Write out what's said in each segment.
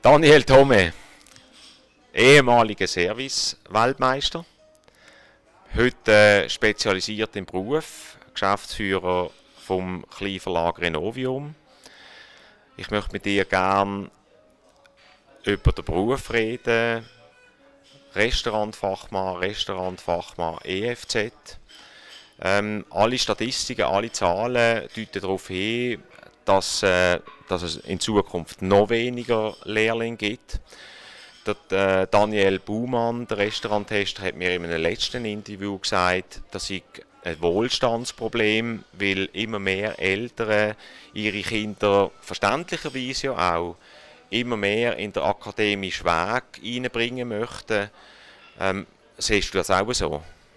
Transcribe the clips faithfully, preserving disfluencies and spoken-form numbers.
Daniel Thome, ehemaliger Service-Weltmeister, heute äh, spezialisiert im Beruf, Geschäftsführer vom Kleinverlag Renovium. Ich möchte mit dir gerne über den Beruf reden, Restaurantfachmann, Restaurantfachmann E F Z. Ähm, alle Statistiken, alle Zahlen deuten darauf hin, dass, äh, dass es in Zukunft noch weniger Lehrlinge gibt. Der, äh, Daniel Baumann, der Restauranttester, hat mir in einem letzten Interview gesagt, dass ich ein Wohlstandsproblem, weil immer mehr Eltern ihre Kinder verständlicherweise ja auch immer mehr in den akademischen Weg einbringen möchten. Ähm, siehst du das auch so?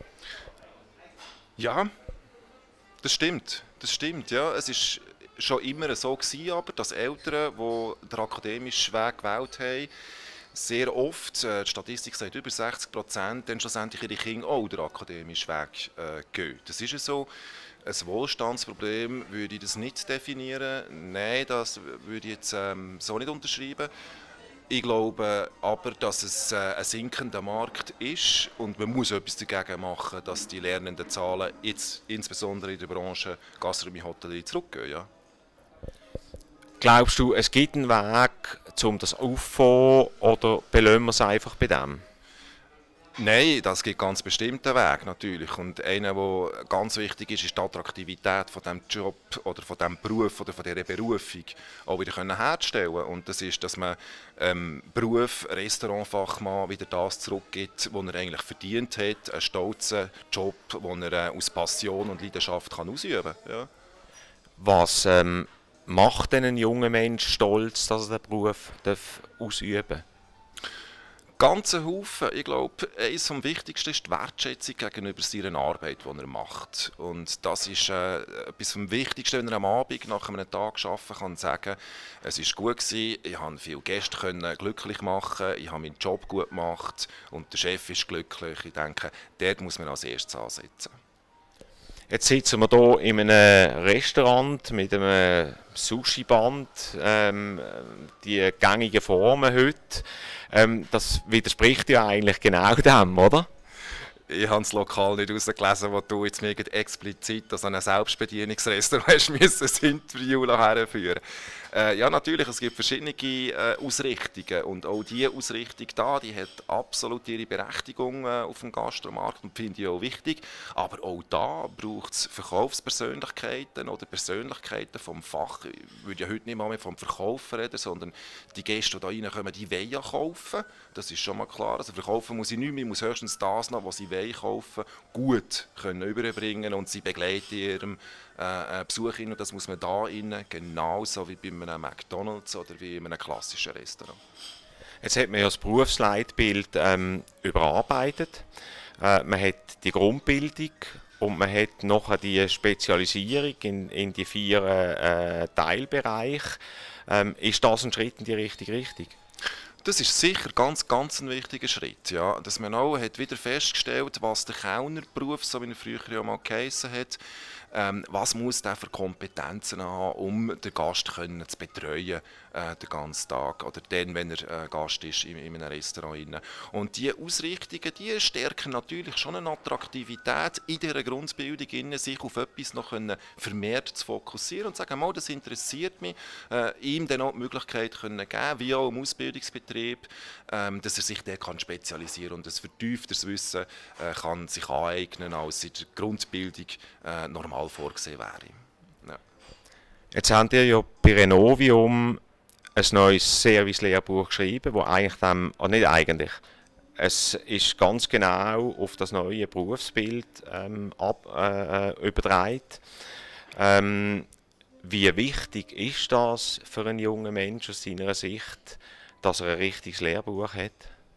Ja, das stimmt. Das stimmt, ja. Es ist schon immer so gewesen, aber dass Eltern, die den akademischen Weg gewählt haben, sehr oft, äh, die Statistik sagt über sechzig Prozent, dann schlussendlich ihre Kinder auch den akademischen Weg äh, gehen. Das ist ja so. Ein Wohlstandsproblem würde ich das nicht definieren. Nein, das würde ich jetzt ähm, so nicht unterschreiben. Ich glaube aber, dass es äh, ein sinkender Markt ist und man muss etwas dagegen machen, dass die lernenden Zahlen jetzt insbesondere in der Branche Gastronomie, Hotellerie zurückgehen. Ja. Glaubst du, es gibt einen Weg, um das aufzufangen, oder belassen wir es einfach bei dem? Nein, das gibt ganz bestimmt einen Weg natürlich. Und einer, der ganz wichtig ist, ist die Attraktivität von diesem Job oder von diesem Beruf oder von dieser Berufung auch wieder herzustellen. Und das ist, dass man ähm, Beruf, Restaurantfachmann wieder das zurückgibt, was er eigentlich verdient hat. Einen stolzen Job, den er äh, aus Passion und Leidenschaft kann ausüben kann. Ja. Was ähm, macht denn einen jungen Menschen stolz, dass er den Beruf ausüben darf? Ganzen Haufen. Ich glaube, eines vom Wichtigsten ist die Wertschätzung gegenüber seiner Arbeit, die er macht. Und das ist äh, etwas vom Wichtigsten, wenn er am Abend nach einem Tag arbeiten kann, sagen, es war gut gewesen, ich konnte viele Gäste können glücklich machen, ich habe meinen Job gut gemacht und der Chef ist glücklich. Ich denke, dort muss man als erstes ansetzen. Jetzt sitzen wir hier in einem Restaurant mit einem Sushi-Band, ähm, die gängigen Formen heute. Ähm, das widerspricht ja eigentlich genau dem, oder? Ich habe das Lokal nicht herausgelesen, wo du jetzt mir explizit an ein Selbstbedienungsrestaurant hast müssen, das Interview herführen. Äh, ja, natürlich, es gibt verschiedene äh, Ausrichtungen und auch diese Ausrichtung da, die hat absolut ihre Berechtigung äh, auf dem Gastromarkt und finde ich auch wichtig. Aber auch da braucht es Verkaufspersönlichkeiten oder Persönlichkeiten vom Fach. Ich würde ja heute nicht mal mehr vom Verkaufen reden, sondern die Gäste, die da reinkommen, die wollen ja kaufen. Das ist schon mal klar. Also verkaufen muss ich nicht mehr, ich muss höchstens das noch, was sie wollen kaufen, gut können überbringen und sie begleiten in ihrem äh, Besuch hin. Und das muss man da innen genauso wie bei einem McDonald's oder wie in einem klassischen Restaurant. Jetzt hat man ja das Berufsleitbild ähm, überarbeitet. Äh, man hat die Grundbildung und man hat nachher die Spezialisierung in, in die vier äh, Teilbereiche. Ähm, ist das ein Schritt in die richtige Richtung? Das ist sicher ganz, ganz ein wichtiger Schritt, ja. Dass man auch hat wieder festgestellt, was der Kellnerberuf, so wie er früher ja mal geheissen hat, ähm, was muss der für Kompetenzen haben, um den Gast können zu betreuen äh, den ganzen Tag oder dann, wenn er äh, Gast ist in, in einem Restaurant. Und diese Ausrichtungen, die stärken natürlich schon eine Attraktivität in dieser Grundbildung, in sich auf etwas noch können vermehrt zu fokussieren und sagen, mal, das interessiert mich, äh, ihm dann auch die Möglichkeit können geben, wie auch im Ausbildungsbetrieb, ähm, dass er sich dort kann spezialisieren und ein vertiefteres Wissen äh, kann sich aneignen, als in der Grundbildung äh, normal vorgesehen wäre. Ja. Jetzt habt ihr ja bei Renovium ein neues Service-Lehrbuch geschrieben, wo eigentlich dem, oh nicht eigentlich, es ist ganz genau auf das neue Berufsbild ähm, ab, äh, übertragen. Ähm, wie wichtig ist das für einen jungen Menschen aus seiner Sicht, dass er ein richtiges Lehrbuch hat?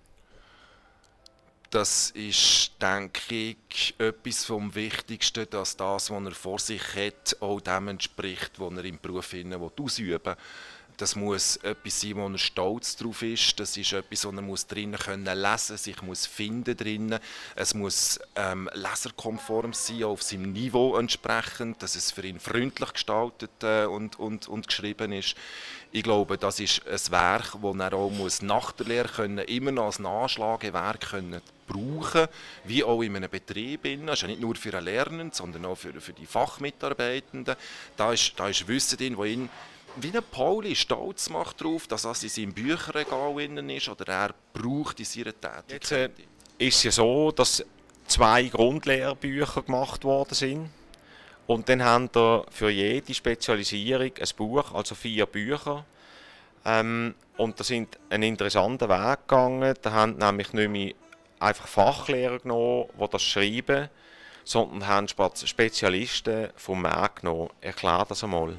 Das ist, denke ich, etwas vom Wichtigsten, dass das, was er vor sich hat, auch dem entspricht, was er im Beruf ausüben will. das muss etwas sein, wo er stolz drauf ist. Das ist etwas, wo er muss drinnen können lesen, sich muss finden drinnen. Es muss ähm, leserkonform sein, auf seinem Niveau entsprechend, dass es für ihn freundlich gestaltet äh, und, und, und geschrieben ist. Ich glaube, das ist ein Werk, das er auch muss nach der Lehre können, immer noch als Nachschlagewerk können brauchen, wie auch in einem Betrieb. Das ist ja nicht nur für den Lernenden, sondern auch für, für die Fachmitarbeitenden. Da ist, da ist Wissen drin, das ihn wie ein Pauli stolz macht darauf, dass er in seinem Bücherregal innen ist oder er braucht in seiner Tätigkeit. Jetzt äh, ist es ja so, dass zwei Grundlehrbücher gemacht worden sind. Und dann haben wir für jede Spezialisierung ein Buch, also vier Bücher. Ähm, und da sind einen interessanten Weg gegangen. Da haben nämlich nicht mehr einfach Fachlehrer genommen, die das schreiben, sondern haben Spezialisten vom Markt genommen. Erklär das einmal.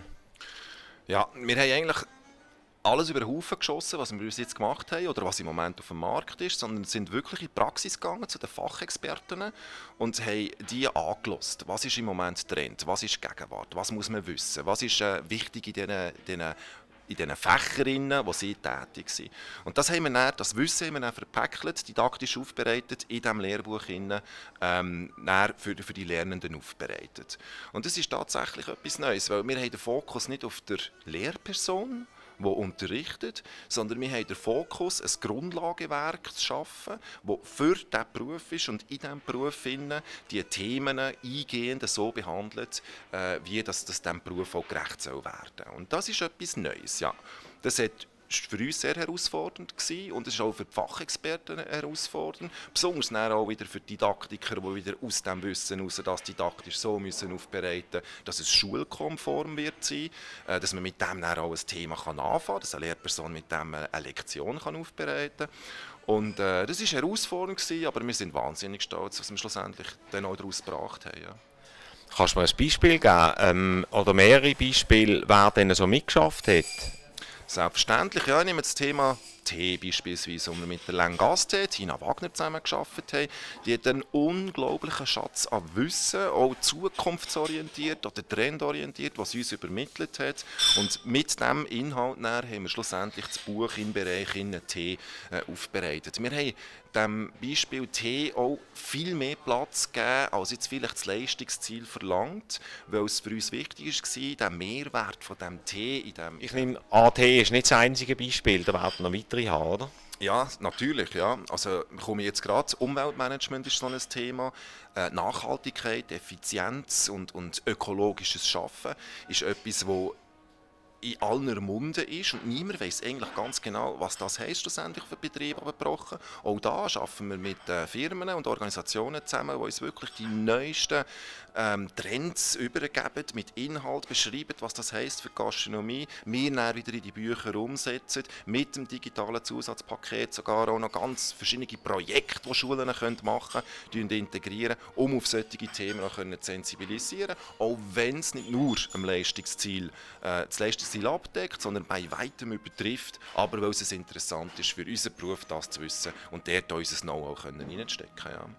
Ja, wir haben eigentlich alles über den Haufen geschossen, was wir bis jetzt gemacht haben oder was im Moment auf dem Markt ist, sondern sind wirklich in die Praxis gegangen zu den Fachexperten und haben die angelost. Was ist im Moment Trend? Was ist Gegenwart? Was muss man wissen? Was ist äh, wichtig in diesen, diesen in diesen Fächern, wo sie tätig sind. Und das, haben wir dann, das Wissen haben wir dann verpäckelt, didaktisch aufbereitet, in diesem Lehrbuch hinein, ähm, für, für die Lernenden aufbereitet. Und das ist tatsächlich etwas Neues, weil wir haben den Fokus nicht auf der Lehrperson, die unterrichtet, sondern wir haben den Fokus, ein Grundlagewerk zu schaffen, das für diesen Beruf ist und in diesem Beruf die Themen eingehend so behandelt, äh, wie das, das diesem Beruf auch gerecht soll werden. Und das ist etwas Neues. Ja. Das hat für uns sehr herausfordernd gewesen und es ist auch für die Fachexperten herausfordernd, besonders auch wieder für die Didaktiker, die wieder aus dem Wissen heraus das didaktisch so müssen aufbereiten, dass es schulkonform wird sein, dass man mit dem dann auch ein Thema kann anfangen kann, dass eine Lehrperson mit dem eine Lektion kann aufbereiten kann. Und äh, das war herausfordernd gewesen, aber wir sind wahnsinnig stolz, was wir schlussendlich dann auch daraus gebracht haben. Ja. Kannst du mir ein Beispiel geben ähm, oder mehrere Beispiele, wer denn so mitgeschafft hat? Selbstverständlich, ja, ich nehme das Thema Tee beispielsweise, wo wir mit der Langaste, Tina Wagner, zusammen gearbeitet haben. Die hat einen unglaublichen Schatz an Wissen, auch zukunftsorientiert oder trendorientiert, was sie uns übermittelt hat. Und mit diesem Inhalt haben wir schlussendlich das Buch im Bereich Tee äh, aufbereitet. Wir haben dem Beispiel Tee auch viel mehr Platz gegeben, als jetzt vielleicht das Leistungsziel verlangt, weil es für uns wichtig war, den Mehrwert von dem Tee in dem... Ich nehme an, Tee ist nicht das einzige Beispiel, da werden noch weitere haben, oder? Ja, natürlich. Ja. Also, wir kommen jetzt gerade, Umweltmanagement ist so ein Thema, äh, Nachhaltigkeit, Effizienz und, und ökologisches Schaffen ist etwas, wo in aller Munde ist und niemand weiß eigentlich ganz genau, was das heisst, schlussendlich für Betriebe abgebrochen. Auch da arbeiten wir mit äh, Firmen und Organisationen zusammen, die uns wirklich die neuesten ähm, Trends übergeben, mit Inhalt beschreiben, was das heisst für die Gastronomie. Wir dann wieder in die Bücher umsetzen, mit dem digitalen Zusatzpaket sogar auch noch ganz verschiedene Projekte, die Schulen machen können, integrieren, um auf solche Themen auch zu sensibilisieren, auch wenn es nicht nur am Leistungsziel, äh, das Leistungsziel abdeckt, sondern bei weitem übertrifft, aber weil es interessant ist für unseren Beruf, das zu wissen und dort unser Know-how reinstecken können. Ja.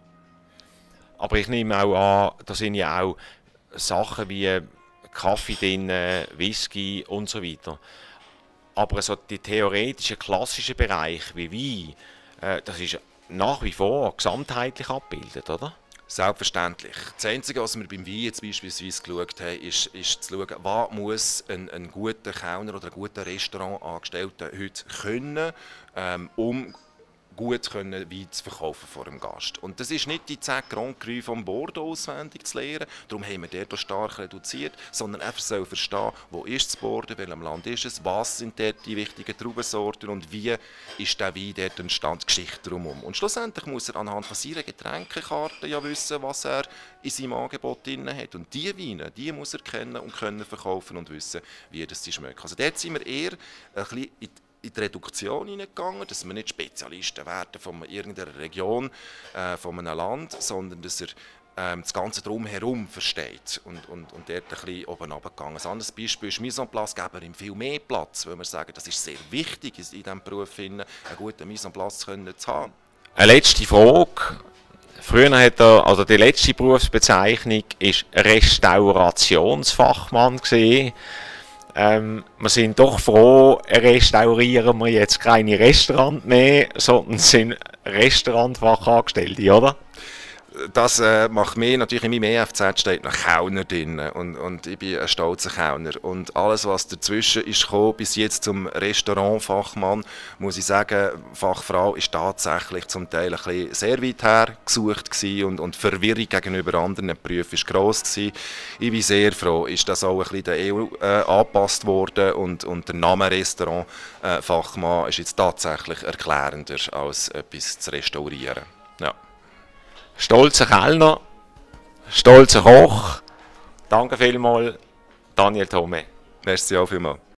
Aber ich nehme auch an, da sind ja auch Sachen wie Kaffee drin, Whisky und so weiter. Aber so die theoretischen, klassischen Bereiche wie Wein, äh, das ist nach wie vor gesamtheitlich abgebildet, oder? Selbstverständlich. Das Einzige, was wir beim Wein jetzt beispielsweise geschaut haben, ist, ist zu schauen, was muss ein, ein guter Kellner oder ein guter Restaurantangestellter heute können, ähm, um gut können Wein zu verkaufen vor dem Gast. Und das ist nicht die zehn Grand Cru vom Bordeaux auswendig zu lernen, darum haben wir dort stark reduziert, sondern einfach soll verstehen, wo ist das Bordeaux, in welchem Land ist es, was sind dort die wichtigen Traubensorten und wie ist der Wein dort entstanden, Geschichte drumherum. Und schlussendlich muss er anhand von seiner Getränkekarte ja wissen, was er in seinem Angebot drin hat. Und diese Weine, die muss er kennen und können verkaufen und wissen, wie das sie schmecken. Also dort sind wir eher ein bisschen in in die Reduktion hineingegangen, dass wir nicht Spezialisten werden von irgendeiner Region, äh, von einem Land, sondern dass er ähm, das Ganze drumherum versteht und, und, und dort ein bisschen oben runtergegangen. Ein anderes Beispiel ist Mise en place, geben wir ihm viel mehr Platz, weil wir sagen, das ist sehr wichtig, in diesem Beruf einen guten Mise en place zu haben. Eine letzte Frage. Früher hat er, also die letzte Berufsbezeichnung ist Restaurationsfachmann gewesen. Ähm, wir sind doch froh, restaurieren wir jetzt keine Restaurant mehr, sondern sind Restaurantfachangestellte, oder? Das äh, macht mich natürlich, in meinem E F Z steht noch Kellner drin und, und ich bin ein stolzer Kellner. Und alles, was dazwischen ist gekommen, bis jetzt zum Restaurantfachmann, muss ich sagen, Fachfrau ist tatsächlich zum Teil ein bisschen sehr weit her gesucht gewesen und, und die Verwirrung gegenüber anderen Berufen war gross gewesen. Ich bin sehr froh, ist das auch ein bisschen der E U äh, angepasst worden und, und der Name Restaurantfachmann ist jetzt tatsächlich erklärender, als etwas zu restaurieren. Ja. Stolzer Kellner, stolzer Koch. Danke vielmals, Daniel Thome. Merci auch vielmals.